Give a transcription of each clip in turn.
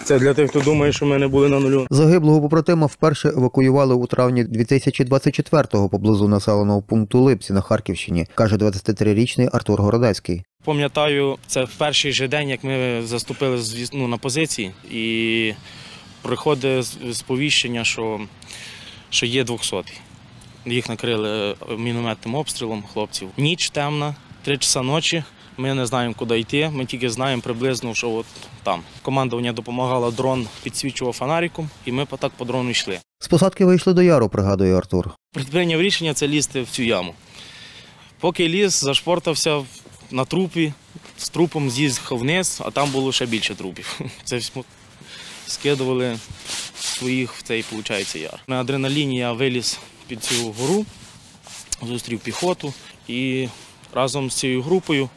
Це для тих, хто думає, що ми не були на нулю. Загиблого побратима вперше евакуювали у травні 2024-го поблизу населеного пункту Липці на Харківщині, каже 23-річний Артур Городецький. Пам'ятаю, це в перший же день, як ми заступили на позиції, і приходить сповіщення, що є 200-й. Їх накрили мінометним обстрілом хлопців. Ніч темна, 3 часа ночі. Ми не знаємо, куди йти, ми тільки знаємо приблизно, що от там. Командування допомагало, дрон підсвічував фонариком, і ми так по дрону йшли. З посадки вийшли до яру, пригадує Артур. Прийняв рішення – це лізти в цю яму. Поки ліз, зашпортався на трупі, з трупом з'їхав вниз, а там було ще більше трупів. Це скидували своїх в цей, виходить, яр. На адреналіні я виліз під цю гору, зустрів піхоту і разом з цією групою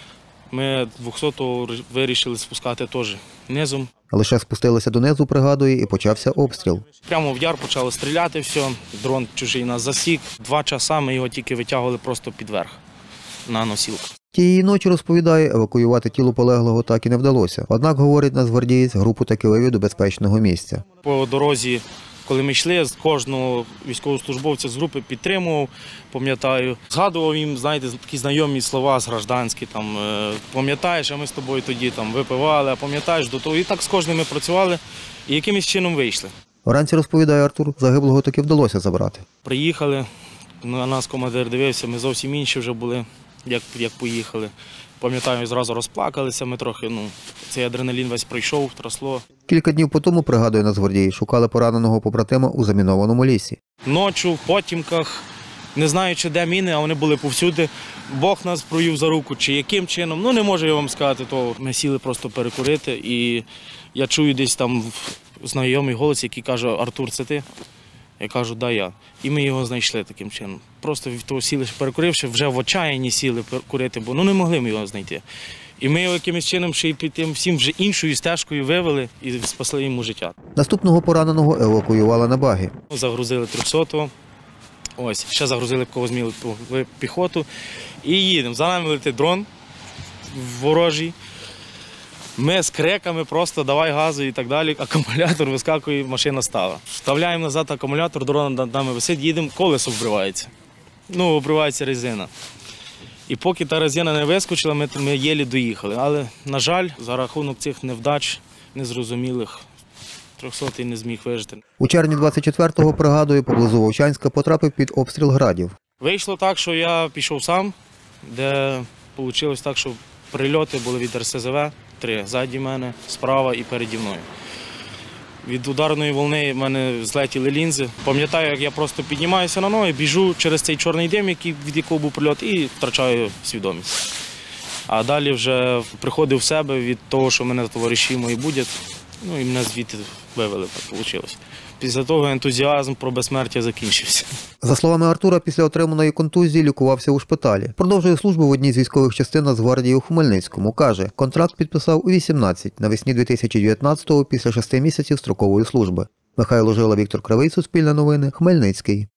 ми 200-го вирішили спускати теж низом. Лише спустилися донизу, пригадує, і почався обстріл. Прямо в яр почали стріляти, все, дрон чужий нас засік. 2 часа ми його тільки витягували просто під верх на носілку. Тієї ночі, розповідає, евакуювати тіло полеглого так і не вдалося. Однак, говорить нацгвардієць, групу таки вивів до безпечного місця. По дорозі, коли ми йшли, кожного військовослужбовця з групи підтримував, пам'ятаю. Згадував їм, знаєте, такі знайомі слова з гражданські, там, пам'ятаєш, а ми з тобою тоді там випивали, а пам'ятаєш до того. І так з кожним ми працювали і якимось чином вийшли. Вранці, розповідає Артур, загиблого таки вдалося забрати. Приїхали, на нас командир дивився, ми зовсім інші вже були, як поїхали. Пам'ятаю, зразу розплакалися, ми трохи, цей адреналін весь пройшов, трасло. Кілька днів по тому, пригадує нацгвардій, шукали пораненого побратима у замінованому лісі. Ночі в потімках, не знаючи, де міни, а вони були повсюди. Бог нас провів за руку, чи яким чином, не можу я вам сказати, то ми сіли просто перекурити, і я чую десь там знайомий голос, який каже: «Артур, це ти?» Я кажу: «Да, я». І ми його знайшли таким чином. Просто від того сіли, перекуривши, вже в отчаянні сіли курити, бо не могли ми його знайти. І ми його якимось чином ще й під тим всім вже іншою стежкою вивели і спасли йому життя. Наступного пораненого евакуювали на багі. Загрузили 300-го, ось, ще загрузили когось мілу піхоту і їдемо. За нами летить дрон ворожий. Ми з криками просто «давай газу» і так далі. Акумулятор вискакує, машина стала. Вставляємо назад акумулятор, дрон над нами висить, їдемо, колесо обривається. Обривається резина. І поки та резина не вискочила, ми єлі доїхали. Але, на жаль, за рахунок цих невдач, незрозумілих, 300-й не зміг вижити. У червні 24-го, пригадує, поблизу Вовчанська потрапив під обстріл «Градів». Вийшло так, що я пішов сам, де вийшло так, що прильоти були від РСЗВ, 3 ззаді мене, справа і переді мною. Від ударної волни в мене злетіли лінзи. Пам'ятаю, як я просто піднімаюся на ноги, біжу через цей чорний дим, від якого був прильот, і втрачаю свідомість. А далі вже приходив в себе від того, що мене товариші мої будять, і мене звідти вивели, так вийшло. Після того ентузіазм про безсмертя закінчився. За словами Артура, після отриманої контузії лікувався у шпиталі. Продовжує службу в одній з військових частин Нацгвардії у Хмельницькому. Каже, контракт підписав у 18, навесні 2019-го, після 6 місяців строкової служби. Михайло Жила, Віктор Кривий, Суспільне новини, Хмельницький.